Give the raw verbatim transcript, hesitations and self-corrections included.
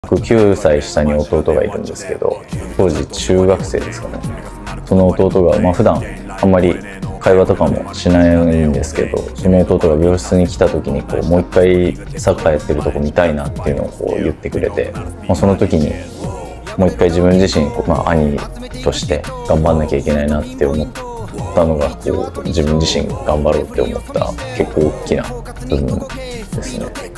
僕きゅうさい下に弟がいるんですけど、当時中学生ですかね。その弟が、まあ普段あんまり会話とかもしないんですけど、その弟が病室に来た時にこうもう一回サッカーやってるとこ見たいなっていうのをこう言ってくれて、まあ、その時にもう一回自分自身、まあ、兄として頑張んなきゃいけないなって思ったのがこう自分自身頑張ろうって思った結構大きな部分ですね。